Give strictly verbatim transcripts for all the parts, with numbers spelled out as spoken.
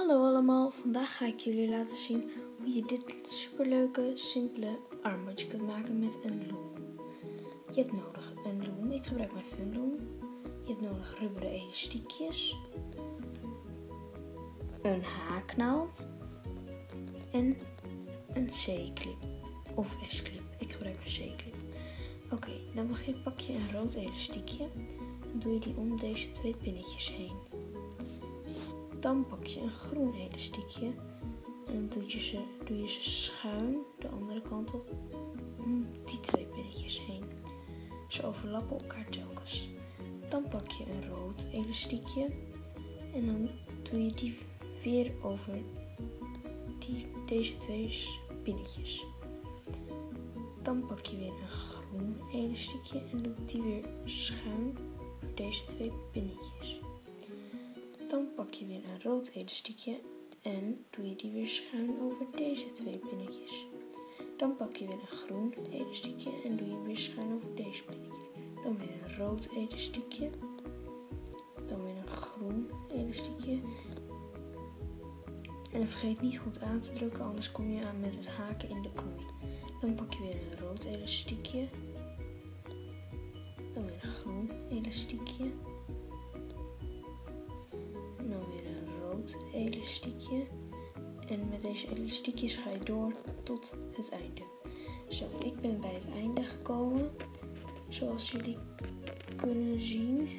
Hallo allemaal, vandaag ga ik jullie laten zien hoe je dit superleuke, simpele armbandje kunt maken met een loom. Je hebt nodig een loom, ik gebruik mijn Fun Loom. Je hebt nodig rubberen elastiekjes, een haaknaald en een C-clip of S-clip. Ik gebruik een C-clip. Oké, okay, dan begin, pak je een rood elastiekje en doe je die om deze twee pinnetjes heen. Dan pak je een groen elastiekje en dan doe je, ze, doe je ze schuin de andere kant op om die twee pinnetjes heen. Ze overlappen elkaar telkens. Dan pak je een rood elastiekje en dan doe je die weer over die, deze twee pinnetjes. Dan pak je weer een groen elastiekje en doe die weer schuin voor deze twee pinnetjes. Dan pak je weer een rood elastiekje en doe je die weer schuin over deze twee pinnetjes. Dan pak je weer een groen elastiekje en doe je weer schuin over deze pinnetjes. Dan weer een rood elastiekje. Dan weer een groen elastiekje. En vergeet niet goed aan te drukken, anders kom je aan met het haken in de knoei. Dan pak je weer een rood elastiekje. Dan weer een groen elastiekje. En dan weer een rood elastiekje. En met deze elastiekjes ga je door tot het einde. Zo, ik ben bij het einde gekomen. Zoals jullie kunnen zien.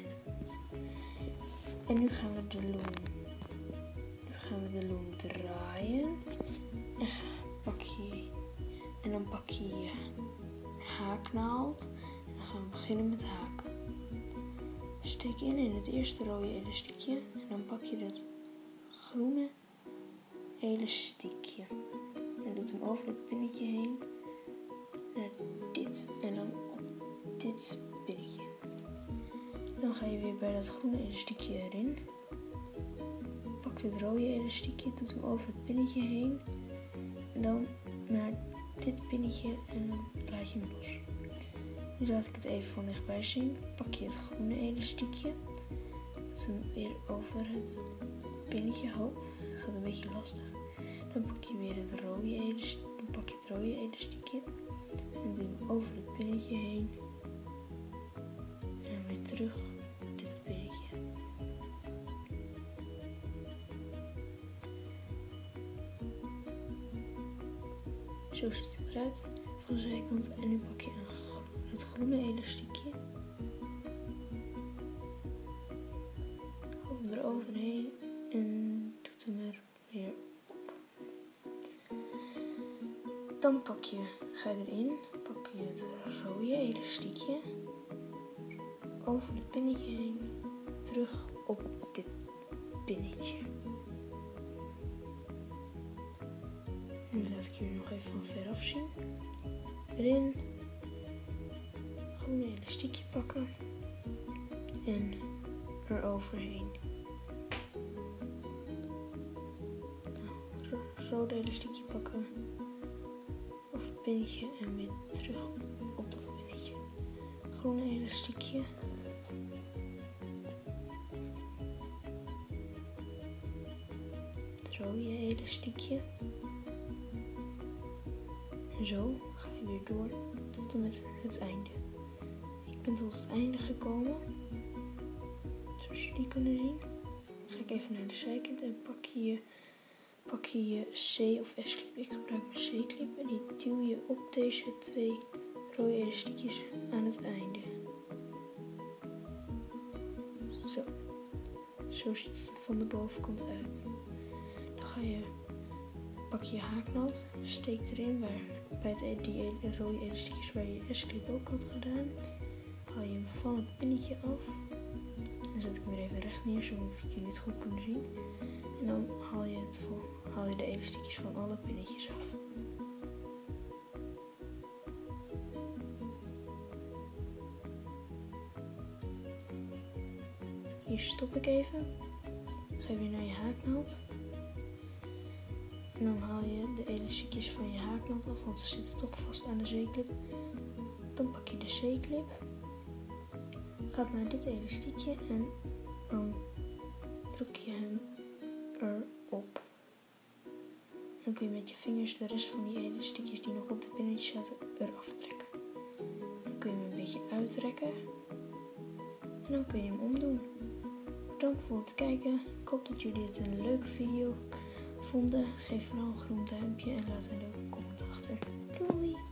En nu gaan we de loom. Nu gaan we de loom draaien. En, pak je, en dan pak je je haaknaald. En dan gaan we beginnen met haken. Steek in in het eerste rode elastiekje en dan pak je het groene elastiekje en doet hem over het pinnetje heen naar dit en dan op dit pinnetje. Dan ga je weer bij dat groene elastiekje erin, pak het rode elastiekje, doet hem over het pinnetje heen en dan naar dit pinnetje en dan laat je hem los. Nu laat ik het even van dichtbij zien. Pak je het groene elastiekje. Doe hem weer over het pinnetje. Oh, gaat een beetje lastig. Dan pak je weer het rode elastiekje. Dan pak je het rode elastiekje. En doe hem over het pinnetje heen. En dan weer terug op dit pinnetje. Zo ziet het eruit van de zijkant. En nu pak je een het groene elastiekje. Haal hem eroverheen en doet hem er weer op. Dan pak je, ga je erin, pak je het rode elastiekje over het pinnetje heen, terug op dit pinnetje. Nu laat ik jullie nog even van veraf zien. Erin. Groene elastiekje pakken en eroverheen. Nou, rode elastiekje pakken over het pinnetje en weer terug op dat pinnetje. Groene elastiekje. Het rode elastiekje. En zo ga je weer door tot en met het einde. Ik ben tot het einde gekomen. Zoals jullie kunnen zien. Dan ga ik even naar de zijkant en pak je je, pak je, je C of S-clip. Ik gebruik een C-clip en die duw je op deze twee rode elastiekjes aan het einde. Zo. Zo ziet het van de bovenkant uit. Dan ga je, pak je je haaknaald, steek erin waar, bij het, die rode elastiekjes waar je je S-clip ook had gedaan. Haal je hem van het pinnetje af. Dan zet ik hem weer even recht neer, zodat jullie het goed kunnen zien. En dan haal je, het vol, haal je de elastiekjes van alle pinnetjes af. Hier stop ik even. Ga je weer naar je haaknaald. En dan haal je de elastiekjes van je haaknaald af, want ze zitten toch vast aan de C-clip. Dan pak je de C-clip. Gaat naar dit elastiekje en dan druk je hem erop. Dan kun je met je vingers de rest van die elastiekjes die nog op de pinnetjes zaten eraf trekken. Dan kun je hem een beetje uittrekken. En dan kun je hem omdoen. Bedankt voor het kijken. Ik hoop dat jullie het een leuke video vonden. Geef vooral een groen duimpje en laat een leuke comment achter. Doei!